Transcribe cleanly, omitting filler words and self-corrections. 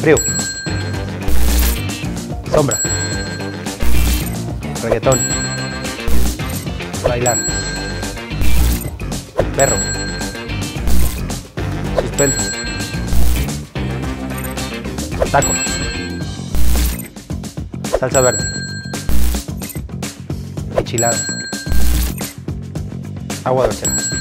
Trío. Sombra. Reggaetón. Bailar. Perro. Suspenso. Tacos. Salsa verde. Enchiladas. Agua de horchata.